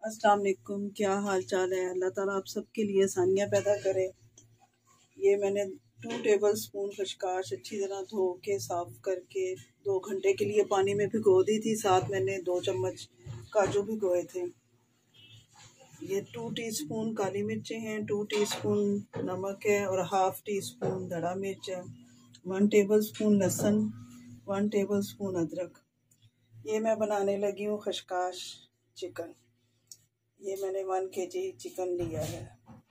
अस्सलाम वालेकुम। क्या हाल चाल है? अल्लाह ताला आप सबके लिए आसानियाँ पैदा करे। ये मैंने 2 टेबल स्पून खशकाश अच्छी तरह धो के साफ़ करके 2 घंटे के लिए पानी में भिगो दी थी। साथ मैंने 2 चम्मच काजू भिगोए थे। ये 2 टीस्पून काली मिर्चें हैं, 2 टीस्पून नमक है और हाफ़ टी स्पून धड़ा मिर्च है, 1 टेबल स्पून लहसुन, 1 टेबल स्पून अदरक। ये मैं बनाने लगी हूँ खशकाश चिकन। ये मैंने 1 kg चिकन लिया है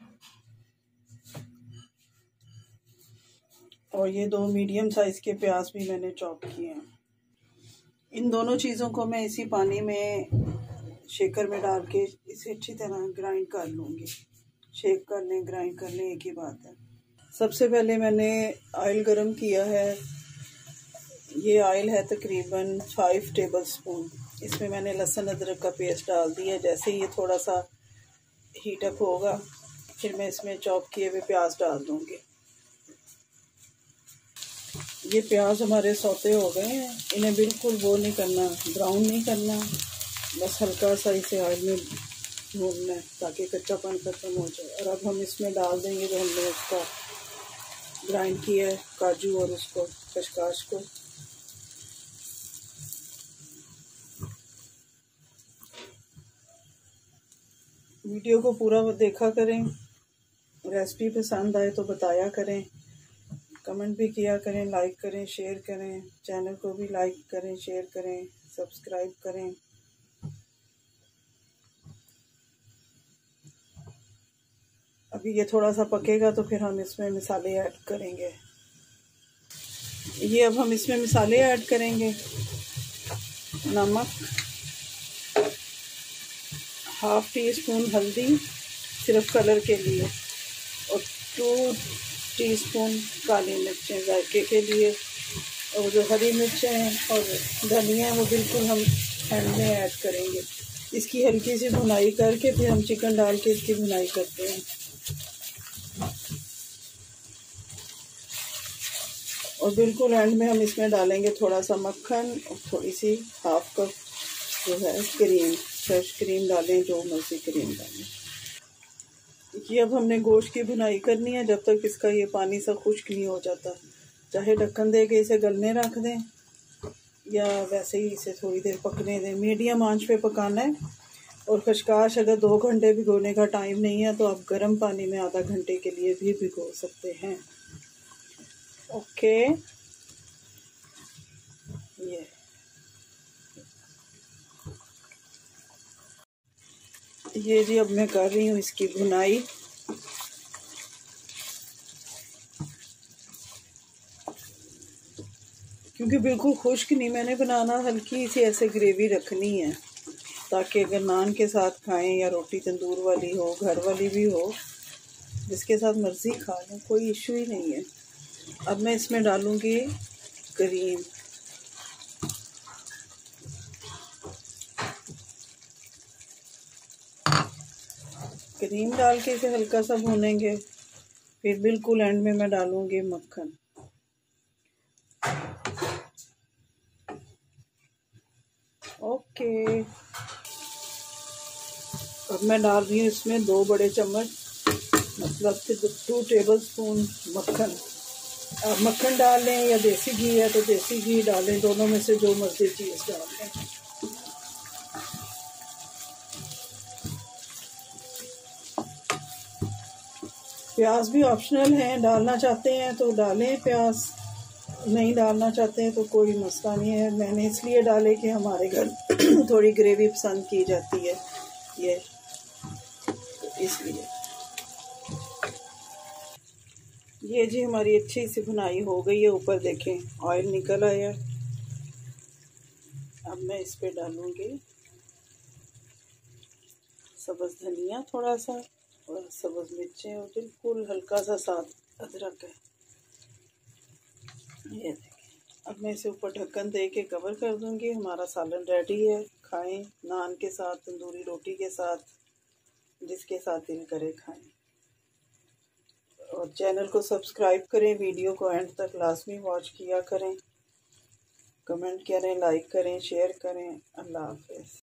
और ये 2 मीडियम साइज के प्याज भी मैंने चॉप किए हैं। इन दोनों चीज़ों को मैं इसी पानी में शेकर में डाल के इसे अच्छी तरह ग्राइंड कर लूँगी। शेक कर लें, ग्राइंड कर लें, एक ही बात है। सबसे पहले मैंने ऑयल गरम किया है। ये ऑयल है तकरीबन 5 टेबल स्पून। इसमें मैंने लहसुन अदरक का पेस्ट डाल दिया। जैसे ये थोड़ा सा हीट अप होगा फिर मैं इसमें चॉप किए हुए प्याज डाल दूँगी। ये प्याज हमारे सौते हो गए हैं। इन्हें बिल्कुल वो नहीं करना, ब्राउन नहीं करना, बस हल्का सा इसे ऑयल में भूनना है ताकि कच्चापन खत्म हो जाए। और अब हम इसमें डाल देंगे जो हमने उसका ग्राइंड किया है काजू और उसको खशकाश को। वीडियो को पूरा देखा करें। रेसिपी पसंद आए तो बताया करें, कमेंट भी किया करें, लाइक करें, शेयर करें। चैनल को भी लाइक करें, शेयर करें, सब्सक्राइब करें। अभी ये थोड़ा सा पकेगा तो फिर हम इसमें मसाले ऐड करेंगे। ये अब हम इसमें मसाले ऐड करेंगे। नमक, हाफ़ टी स्पून हल्दी सिर्फ कलर के लिए और 2 टीस्पून काली मिर्चें जायके के लिए। और जो हरी मिर्चें हैं और धनिया है वो बिल्कुल हम एंड में ऐड करेंगे। इसकी हल्की सी भुनाई करके फिर हम चिकन डाल के इसकी भुनाई करते हैं। और बिल्कुल एंड में हम इसमें डालेंगे थोड़ा सा मक्खन और थोड़ी सी हाफ कप जो है क्रीम, फ्रेश क्रीम डालें, जो मर्जी क्रीम डालें। ये अब हमने गोश्त की भुनाई करनी है जब तक इसका ये पानी सा खुश्क नहीं हो जाता। चाहे ढक्कन दे के इसे गलने रख दें या वैसे ही इसे थोड़ी देर पकने दें। मीडियम आंच पे पकाना है। और खशकाश अगर 2 घंटे भिगोने का टाइम नहीं है तो आप गर्म पानी में आधा घंटे के लिए भी भिगो सकते हैं। ओके, ये जी अब मैं कर रही हूँ इसकी भुनाई। क्योंकि बिल्कुल खुश्क नहीं मैंने बनाना, हल्की सी ऐसे ग्रेवी रखनी है ताकि अगर नान के साथ खाएं या रोटी तंदूर वाली हो, घर वाली भी हो, जिसके साथ मर्ज़ी खा लें, कोई इशू ही नहीं है। अब मैं इसमें डालूँगी क्रीम। क्रीम डाल के इसे हल्का सा भूनेंगे। फिर बिल्कुल एंड में मैं डालूँगी मक्खन। ओके, अब मैं डाल रही हूँ इसमें 2 बड़े चम्मच, मतलब कि 2 टेबल स्पून मक्खन। आप मक्खन डाल लें या देसी घी है तो देसी घी डालें, दोनों में से जो मर्जी चीज़ डाल लें। प्याज भी ऑप्शनल हैं, डालना चाहते हैं तो डालें प्याज, नहीं डालना चाहते हैं तो कोई मसला नहीं है। मैंने इसलिए डाले कि हमारे घर थोड़ी ग्रेवी पसंद की जाती है, ये इसलिए। ये जी हमारी अच्छी सी भुनाई हो गई है। ऊपर देखें ऑयल निकल आया। अब मैं इस पे डालूँगी सब्ज़ धनिया थोड़ा सा और सब्ज़ मिर्चें और बिल्कुल हल्का सा साथ अदरक है। ये देखें। अब मैं इसे ऊपर ढक्कन दे के कवर कर दूँगी। हमारा सालन रेडी है। खाएं नान के साथ, तंदूरी रोटी के साथ, जिसके साथ दिल करे खाएं। और चैनल को सब्सक्राइब करें, वीडियो को एंड तक लाजमी वॉच किया करें, कमेंट करें, लाइक करें, शेयर करें। अल्लाह हाफ़िज़।